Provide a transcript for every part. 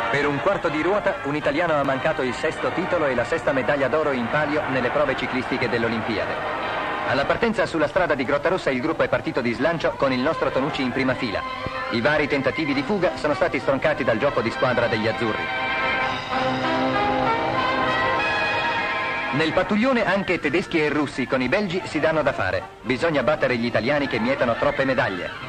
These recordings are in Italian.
Per un quarto di ruota, un italiano ha mancato il sesto titolo e la sesta medaglia d'oro in palio nelle prove ciclistiche dell'Olimpiade. Alla partenza sulla strada di Grottarossa il gruppo è partito di slancio con il nostro Tonucci in prima fila. I vari tentativi di fuga sono stati stroncati dal gioco di squadra degli azzurri. Nel pattuglione anche tedeschi e russi con i belgi si danno da fare. Bisogna battere gli italiani che mietano troppe medaglie.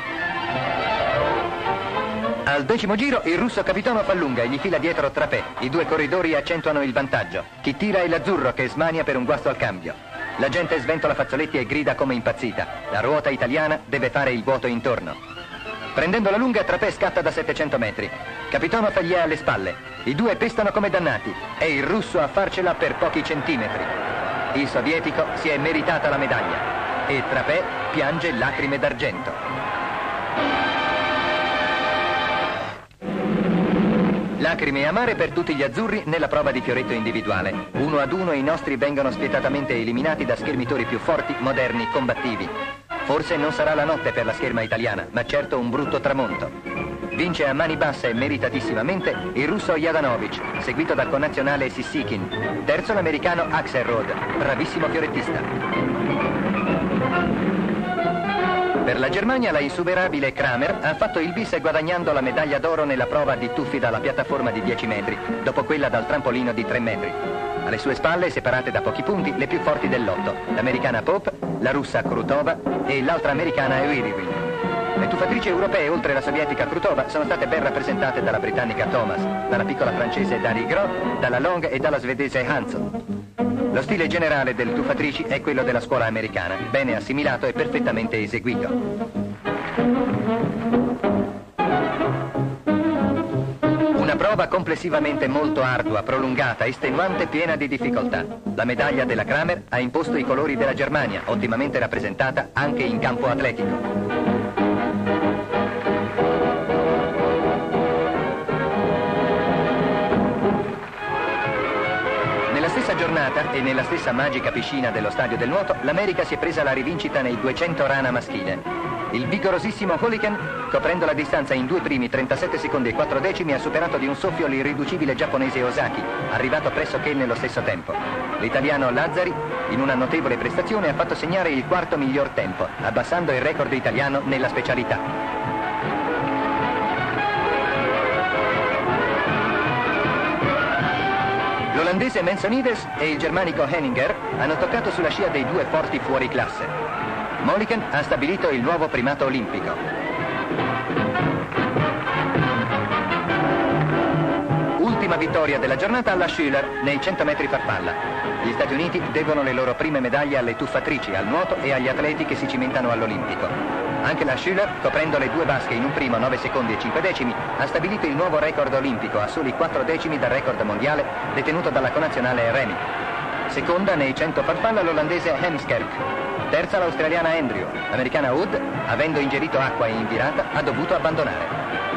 Al 10° giro il russo Capitano fa lunga e gli fila dietro Trapè. I due corridori accentuano il vantaggio. Chi tira è l'azzurro che smania per un guasto al cambio. La gente sventola fazzoletti e grida come impazzita. La ruota italiana deve fare il vuoto intorno. Prendendo la lunga, Trapè scatta da 700 metri. Capitano fa gli è alle spalle. I due pestano come dannati. È il russo a farcela per pochi centimetri. Il sovietico si è meritata la medaglia. E Trapè piange lacrime d'argento. Lacrime amare per tutti gli azzurri nella prova di fioretto individuale. 1-1 i nostri vengono spietatamente eliminati da schermitori più forti, moderni, combattivi. Forse non sarà la notte per la scherma italiana, ma certo un brutto tramonto. Vince a mani basse e meritassimamente il russo Jadanovic, seguito dal connazionale Sissikin. Terzo l'americano Axelrod, bravissimo fiorettista. Per la Germania la insuperabile Kramer ha fatto il bis guadagnando la medaglia d'oro nella prova di tuffi dalla piattaforma di 10 metri, dopo quella dal trampolino di 3 metri. Alle sue spalle, separate da pochi punti, le più forti del lotto, l'americana Pope, la russa Krutova e l'altra americana Eurivil. Le tuffatrici europee, oltre la sovietica Krutova, sono state ben rappresentate dalla britannica Thomas, dalla piccola francese Dari Gros, dalla Long e dalla svedese Hansson. Lo stile generale delle tuffatrici è quello della scuola americana, bene assimilato e perfettamente eseguito. Una prova complessivamente molto ardua, prolungata, estenuante, piena di difficoltà. La medaglia della Kramer ha imposto i colori della Germania, ottimamente rappresentata anche in campo atletico. Nella stessa giornata e nella stessa magica piscina dello Stadio del Nuoto, l'America si è presa la rivincita nei 200 rana maschile. Il vigorosissimo Holiken, coprendo la distanza in 2 primi, 37 secondi e 4 decimi, ha superato di un soffio l'irriducibile giapponese Osaki, arrivato pressoché nello stesso tempo. L'italiano Lazzari, in una notevole prestazione, ha fatto segnare il quarto miglior tempo, abbassando il record italiano nella specialità. L'olandese Mensonides e il germanico Henninger hanno toccato sulla scia dei due forti fuoriclasse. Moliken ha stabilito il nuovo primato olimpico. Ultima vittoria della giornata alla Schüller nei 100 metri farfalla. Gli Stati Uniti devono le loro prime medaglie alle tuffatrici, al nuoto e agli atleti che si cimentano all'olimpico. Anche la Schüller, coprendo le due vasche in un primo 9 secondi e 5 decimi, ha stabilito il nuovo record olimpico a soli 4 decimi dal record mondiale detenuto dalla connazionale Remy. Seconda nei 100 farfalla l'olandese Hemskerk. Terza l'australiana Andrew. L'americana Wood, avendo ingerito acqua in virata, ha dovuto abbandonare.